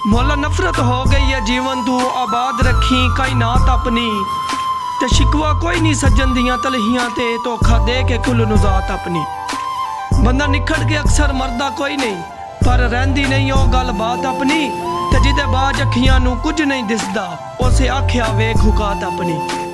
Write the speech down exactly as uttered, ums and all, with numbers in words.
मोला नफरत हो गई है जीवन तू आबाद रखी कायनात अपनी ते शिकवा कोई नहीं सज्जन दियां तलहियां ते धोखा दे के कुल नुजात अपनी। बंदा निखड़ के अक्सर मरदा कोई नहीं पर रहिंदी नहीं ओ गल बात अपनी ते जिदे बाज अखियां नू कुछ नहीं दिसदा उसे आख्या वेख हुकात अपनी।